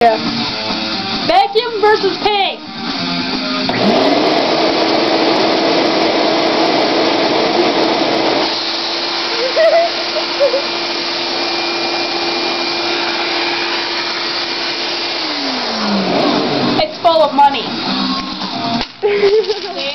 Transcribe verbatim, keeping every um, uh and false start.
Yeah. Vacuum versus pig. It's full of money.